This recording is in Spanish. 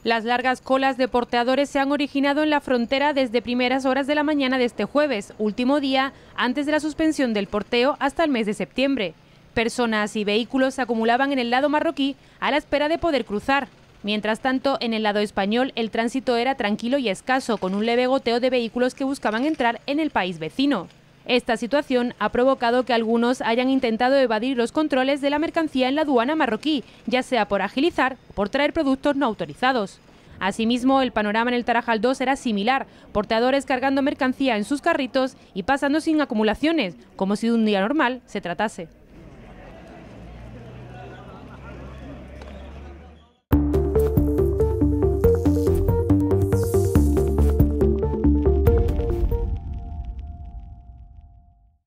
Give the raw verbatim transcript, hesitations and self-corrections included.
Las largas colas de porteadores se han originado en la frontera desde primeras horas de la mañana de este jueves, último día antes de la suspensión del porteo hasta el mes de septiembre. Personas y vehículos se acumulaban en el lado marroquí a la espera de poder cruzar. Mientras tanto, en el lado español el tránsito era tranquilo y escaso, con un leve goteo de vehículos que buscaban entrar en el país vecino. Esta situación ha provocado que algunos hayan intentado evadir los controles de la mercancía en la aduana marroquí, ya sea por agilizar o por traer productos no autorizados. Asimismo, el panorama en el Tarajal dos era similar, porteadores cargando mercancía en sus carritos y pasando sin acumulaciones, como si de un día normal se tratase.